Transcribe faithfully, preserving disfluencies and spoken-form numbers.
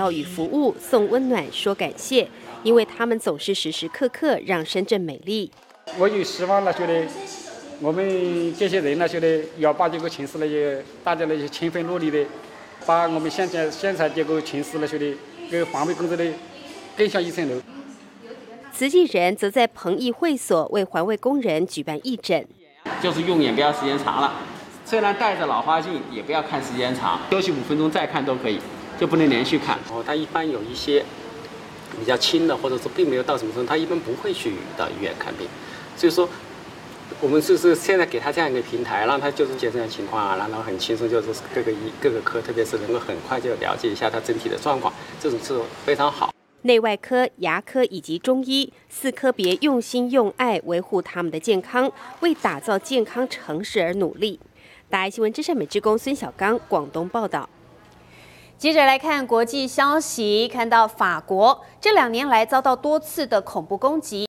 到与服务，送温暖，说感谢，因为他们总是时时刻刻让深圳美丽。 我就希望呢，觉得我们这些人呢，觉得要把这个城市呢，也大家呢也勤奋努力的，把我们现在现在这个城市呢，觉得给环卫工作的更上一层楼。 慈济人则在彭义会所为环卫工人举办义诊， 就是用眼不要时间长了，虽然戴着老花镜，也不要看时间长，休息五分钟再看都可以，就不能连续看。 哦，他一般有一些比较轻的，或者说并没有到什么程度，他一般不会去到医院看病。所以说，我们就是现在给他这样一个平台，让他就是这样情况啊，然后很轻松，就是各个医各个科，特别是能够很快就了解一下他整体的状况，这种是非常好。 内外科、牙科以及中医四科别用心用爱维护他们的健康，为打造健康城市而努力。大爱新闻之善美职工孙小刚广东报道。 接着来看国际消息，看到法国这两年来遭到多次的恐怖攻击。